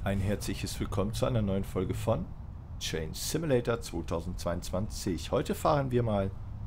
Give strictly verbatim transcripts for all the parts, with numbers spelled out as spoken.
Ein herzliches Willkommen zu einer neuen Folge von Train Simulator zweitausendzweiundzwanzig. Heute fahren wir mal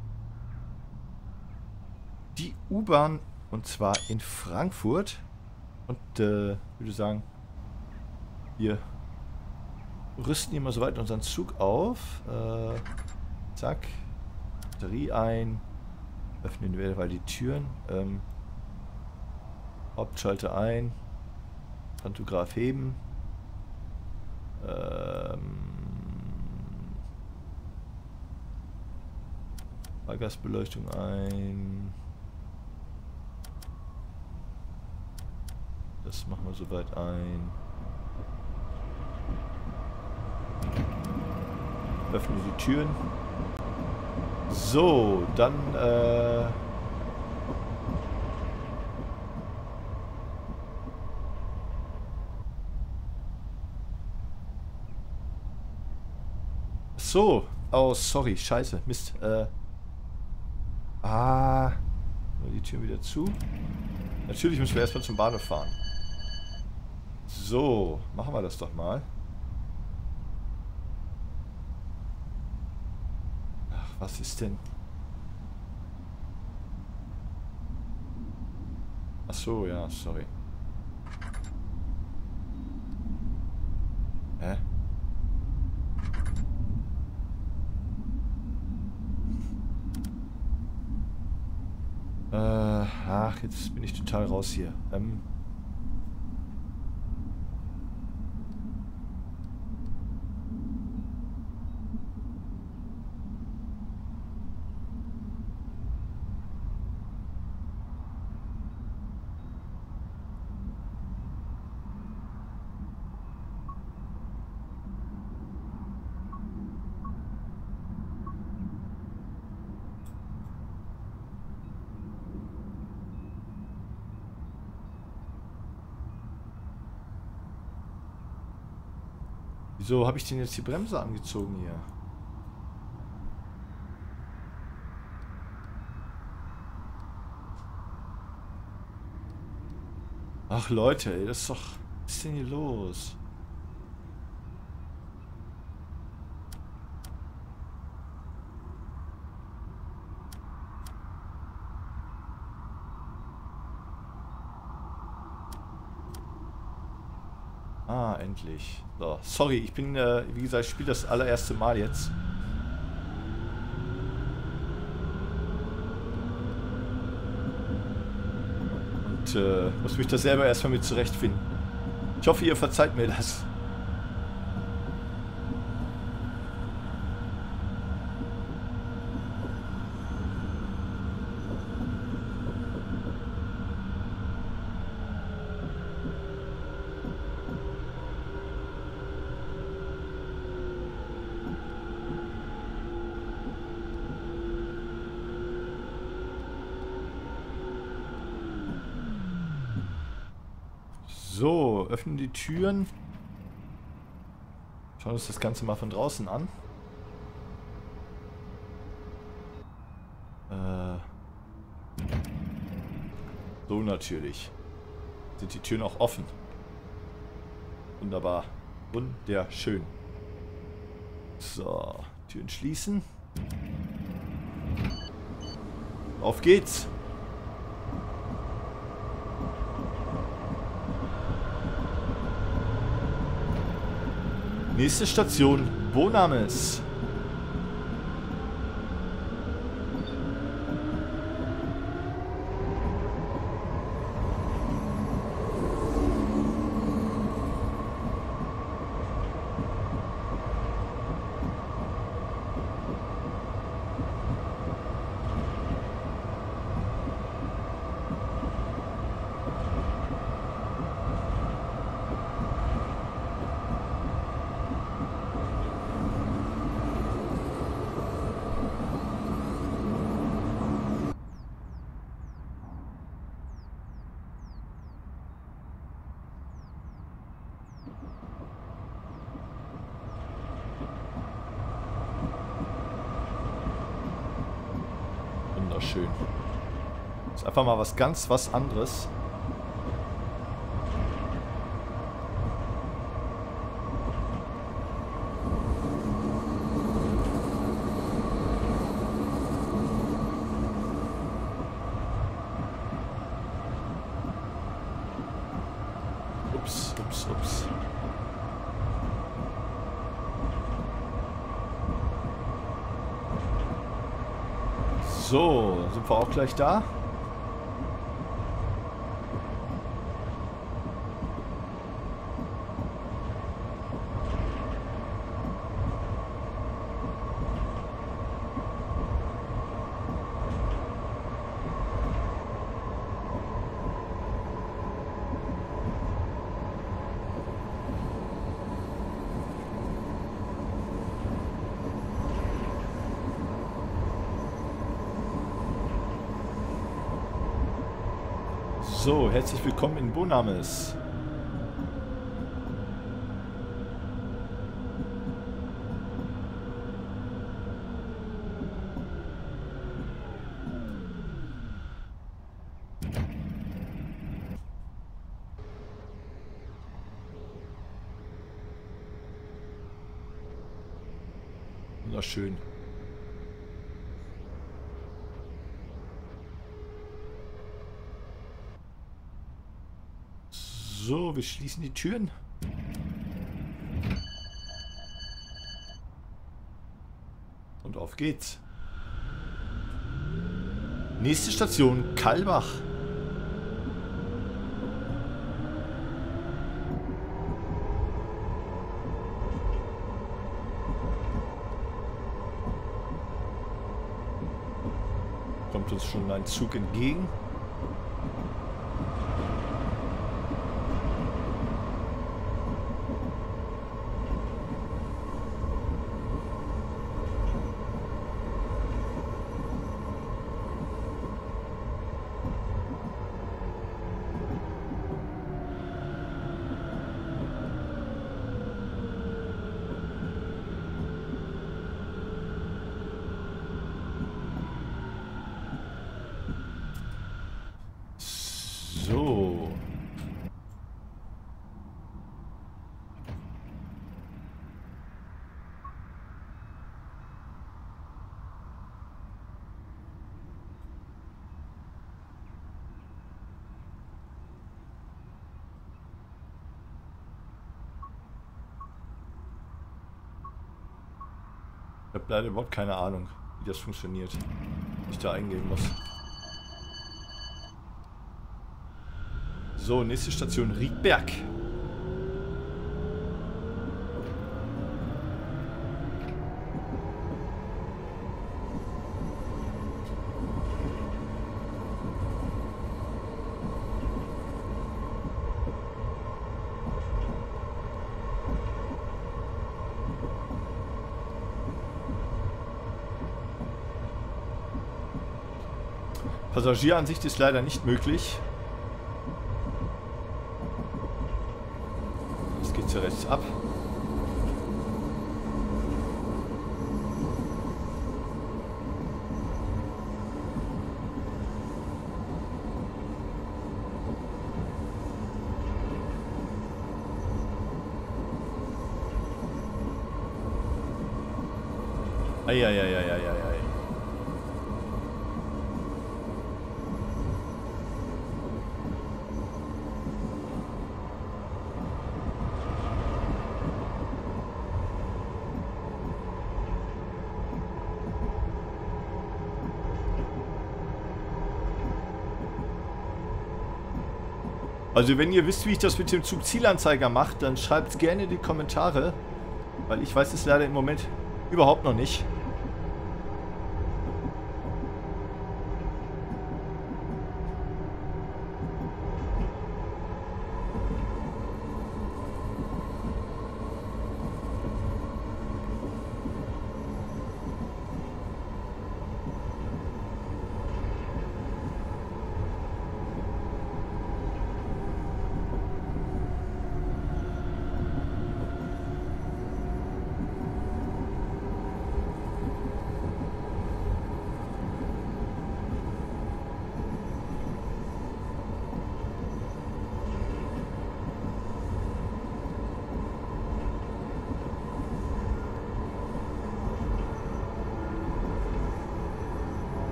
die U-Bahn und zwar in Frankfurt. Und äh, würde sagen, wir rüsten hier mal soweit unseren Zug auf. Äh, zack, Batterie ein, öffnen wir weil die Türen, ähm, Hauptschalter ein, Pantograph heben. Ähm, Fahrgastbeleuchtung ein. Das machen wir soweit ein. Öffnen die Türen. So, dann äh So, oh sorry, scheiße, Mist. Äh, ah, die Tür wieder zu. Natürlich müssen wir erstmal zum Bahnhof fahren. So, machen wir das doch mal. Ach, was ist denn? Ach so, ja, sorry. Hä? Äh, ach, jetzt bin ich total raus hier. Ähm. Wieso habe ich denn jetzt die Bremse angezogen hier? Ach Leute, ey, das ist doch... Was ist denn hier los? Ah, endlich. So, sorry, ich bin, äh, wie gesagt, ich spiele das allererste Mal jetzt. Und äh, muss mich da selber erstmal mit zurechtfinden. Ich hoffe, ihr verzeiht mir das. So, öffnen die Türen. Schauen uns das Ganze mal von draußen an. Äh so natürlich. Sind die Türen auch offen. Wunderbar. Wunderschön. So, Türen schließen. Auf geht's. Nächste Station, Bonames. Wunderschön. Ist einfach mal was ganz was anderes. Ups, ups, ups. So, sind wir auch gleich da? So, herzlich willkommen in Bonames. Wunderschön. So, wir schließen die Türen. Und auf geht's. Nächste Station, Kalbach. Kommt uns schon ein Zug entgegen. So. Ich habe leider überhaupt keine Ahnung, wie das funktioniert, wie ich da eingeben muss. So, nächste Station Riedberg. Passagieransicht ist leider nicht möglich. Jetzt geht's ja rechts ab. Eieieiei. Also wenn ihr wisst, wie ich das mit dem Zugzielanzeiger mache, dann schreibt es gerne in die Kommentare, weil ich weiß es leider im Moment überhaupt noch nicht.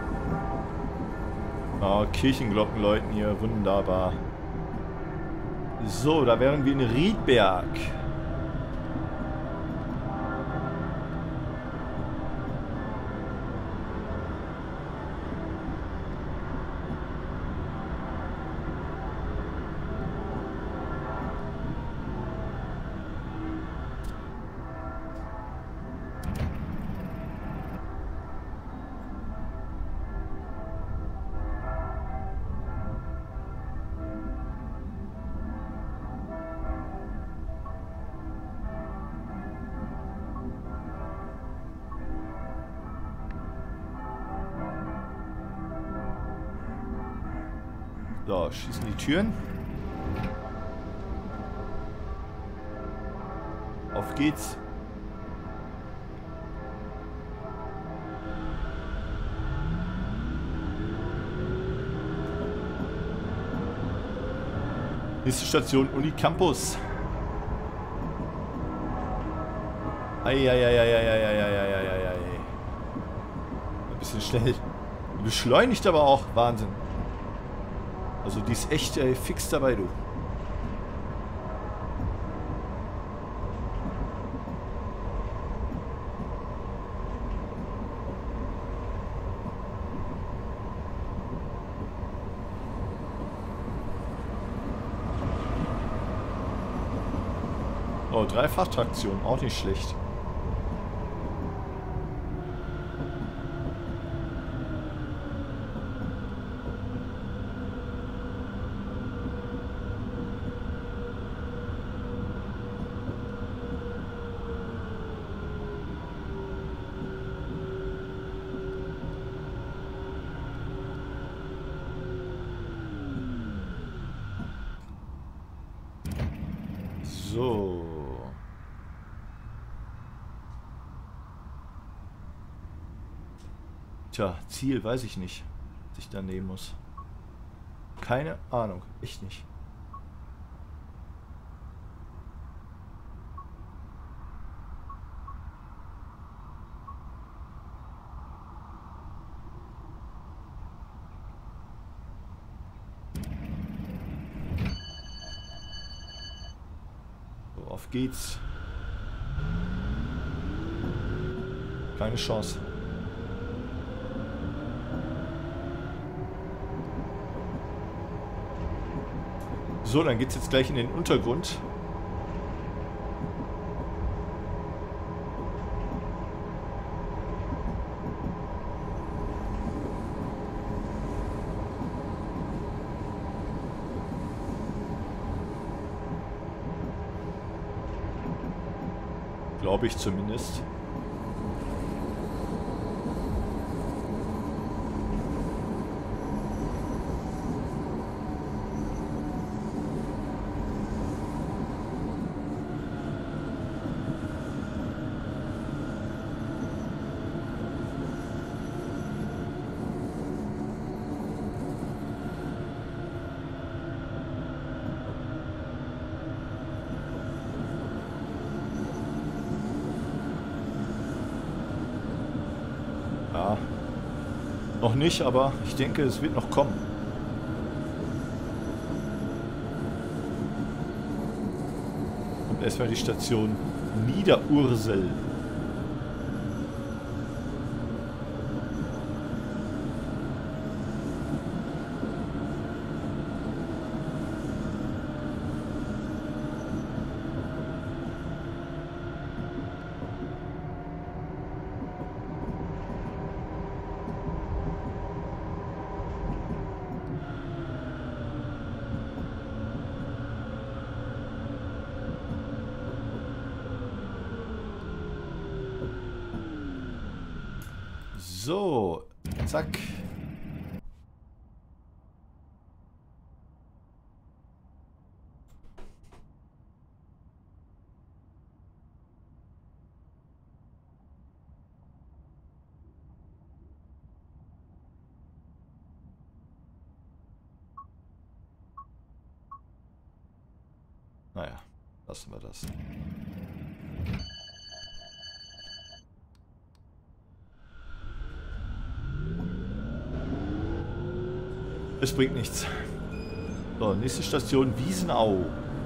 Oh, Kirchenglocken läuten hier, wunderbar. So, da wären wir in Riedberg. So, schließen die Türen. Auf geht's. Nächste Station Uni Campus. Eieieiei. Ein bisschen schnell. Beschleunigt aber auch. Wahnsinn. Also die ist echt ey, fix dabei, du. Oh, Dreifachtraktion, auch nicht schlecht. So. Tja, Ziel weiß ich nicht, was ich da nehmen muss. Keine Ahnung, echt nicht. So, auf geht's. Keine Chance. So, dann geht's jetzt gleich in den Untergrund. Glaube ich zumindest. Ja, noch nicht, aber ich denke, es wird noch kommen. Und erstmal die Station Niederursel. So, zack. Naja, lassen wir das. Es bringt nichts. So, nächste Station Wiesenau.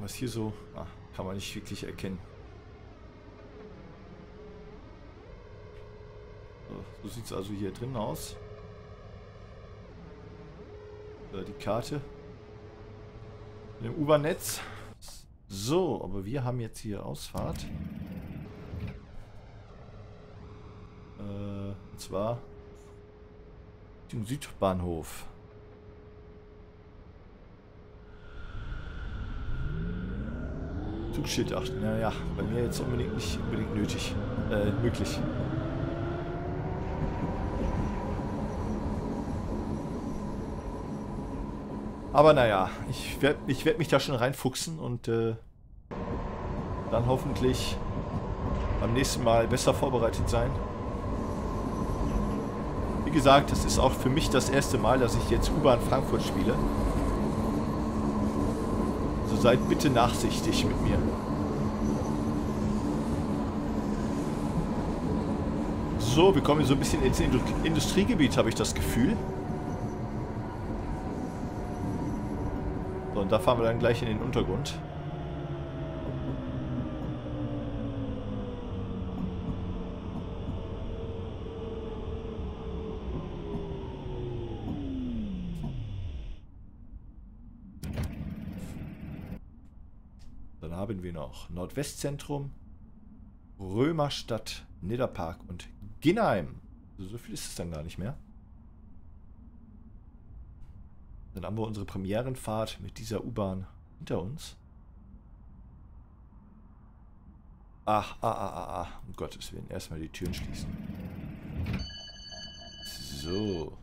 was hier so... Ah, kann man nicht wirklich erkennen. So, so sieht es also hier drin aus. Äh, die Karte. Im U-Bahn-Netz. So, aber wir haben jetzt hier Ausfahrt. Äh, und zwar zum Südbahnhof. Zugschild achten. Naja, bei mir jetzt unbedingt nicht unbedingt nötig. Äh, möglich. Aber naja, ich werde ich werd mich da schon reinfuchsen und äh, dann hoffentlich beim nächsten Mal besser vorbereitet sein. Wie gesagt, das ist auch für mich das erste Mal, dass ich jetzt U-Bahn Frankfurt spiele. Also seid bitte nachsichtig mit mir. So, wir kommen so ein bisschen ins Industriegebiet, habe ich das Gefühl. So, und da fahren wir dann gleich in den Untergrund. Dann haben wir noch Nordwestzentrum, Römerstadt, Nidderpark und Ginheim. Also so viel ist es dann gar nicht mehr. Dann haben wir unsere Premierenfahrt mit dieser U-Bahn hinter uns. Ach, ah, ah, ah, ah. Um Gottes Willen, erstmal die Türen schließen. So.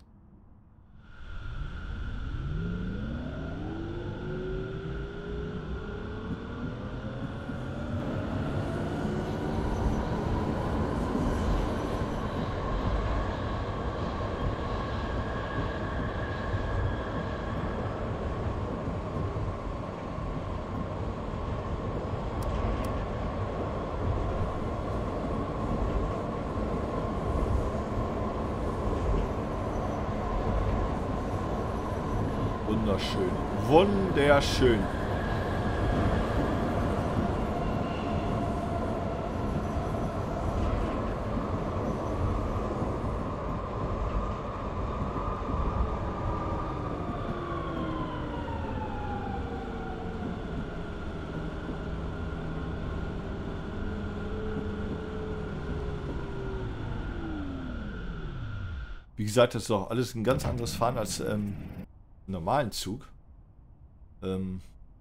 Wunderschön. Wunderschön. Wie gesagt, das ist doch alles ein ganz anderes Fahren als ähm, normalen Zug. Ähm,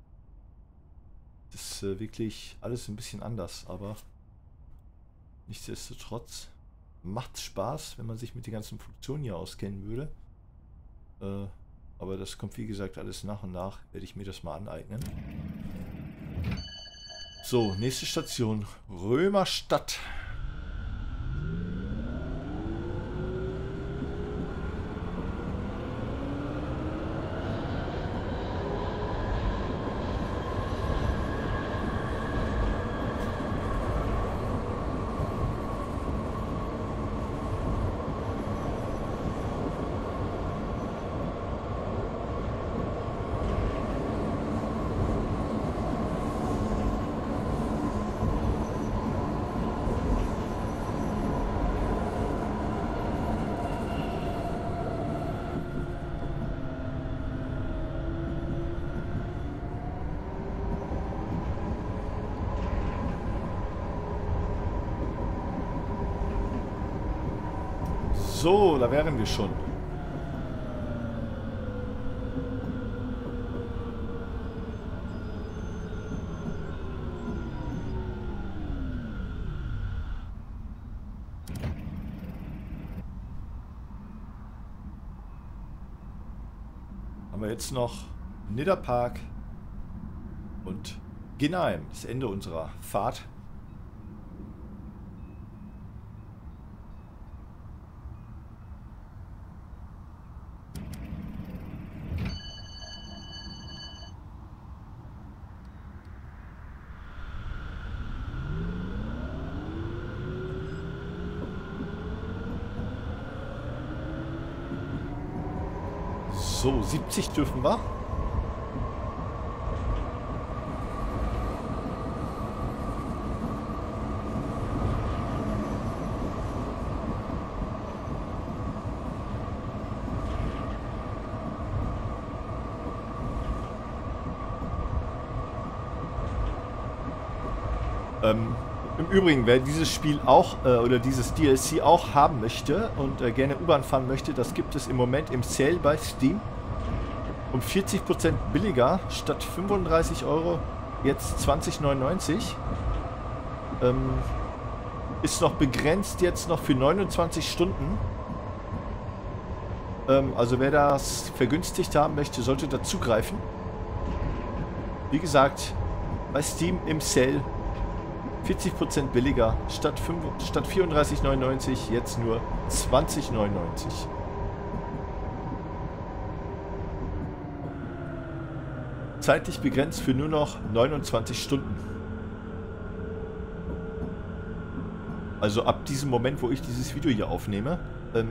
das ist äh, wirklich alles ein bisschen anders, aber nichtsdestotrotz macht es Spaß, wenn man sich mit den ganzen Funktionen hier auskennen würde. Äh, aber das kommt wie gesagt alles nach und nach, werde ich mir das mal aneignen. So, nächste Station, Römerstadt. So, da wären wir schon. Haben wir jetzt noch Nidderpark und Ginheim, das Ende unserer Fahrt. So, siebzig dürfen wir. Ähm, im Übrigen, wer dieses Spiel auch äh, oder dieses D L C auch haben möchte und äh, gerne U-Bahn fahren möchte, das gibt es im Moment im Sale bei Steam. Um vierzig Prozent billiger, statt fünfunddreißig Euro, jetzt zwanzig neunundneunzig. Ähm, ist noch begrenzt jetzt noch für neunundzwanzig Stunden. Ähm, also wer das vergünstigt haben möchte, sollte dazugreifen. Wie gesagt, bei Steam im Sale vierzig Prozent billiger, statt, statt vierunddreißig neunundneunzig jetzt nur zwanzig neunundneunzig. Zeitlich begrenzt für nur noch neunundzwanzig Stunden. Also ab diesem Moment, wo ich dieses Video hier aufnehme. Ähm,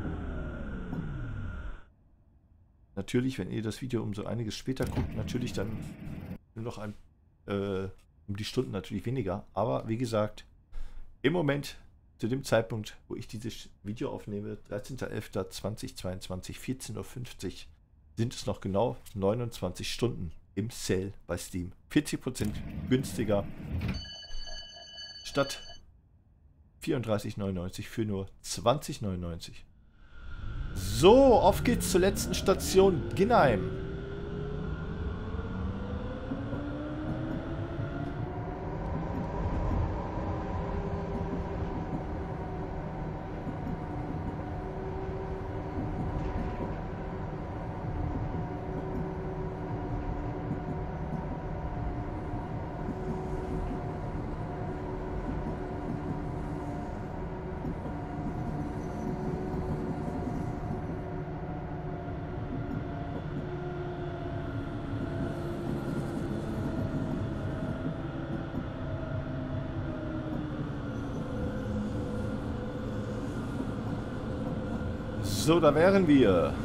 natürlich, wenn ihr das Video um so einiges später guckt, natürlich dann nur noch ein, äh, um die Stunden natürlich weniger. Aber wie gesagt, im Moment, zu dem Zeitpunkt, wo ich dieses Video aufnehme, dreizehnter elfter zweitausendzweiundzwanzig, vierzehn Uhr fünfzig, sind es noch genau neunundzwanzig Stunden im Sale bei Steam. vierzig Prozent günstiger statt vierunddreißig neunundneunzig für nur zwanzig neunundneunzig. So, auf geht's zur letzten Station, Ginnheim. So, da wären wir.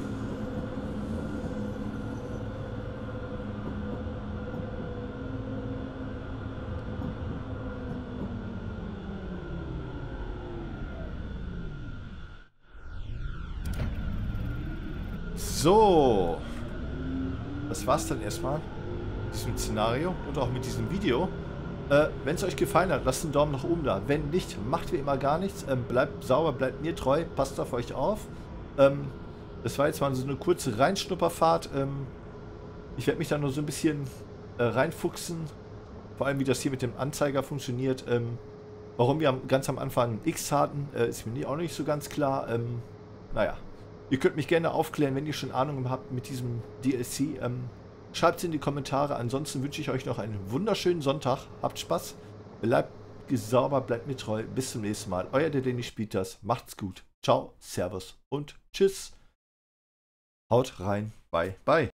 So. Das war's dann erstmal mit diesem Szenario und auch mit diesem Video. Äh, wenn es euch gefallen hat, lasst einen Daumen nach oben da. Wenn nicht, macht wie immer gar nichts. Ähm, bleibt sauber, bleibt mir treu, passt auf euch auf. Ähm, das war jetzt mal so eine kurze Reinschnupperfahrt. Ähm, ich werde mich da nur so ein bisschen äh, reinfuchsen. Vor allem, wie das hier mit dem Anzeiger funktioniert. Ähm, warum wir ganz am Anfang ein X hatten, äh, ist mir auch nicht so ganz klar. Ähm, naja, ihr könnt mich gerne aufklären, wenn ihr schon Ahnung habt mit diesem D L C. Ähm, Schreibt es in die Kommentare. Ansonsten wünsche ich euch noch einen wunderschönen Sonntag. Habt Spaß. Bleibt sauber, bleibt mir treu. Bis zum nächsten Mal. Euer der Danny spielt das. Macht's gut. Ciao, Servus und Tschüss. Haut rein. Bye, bye.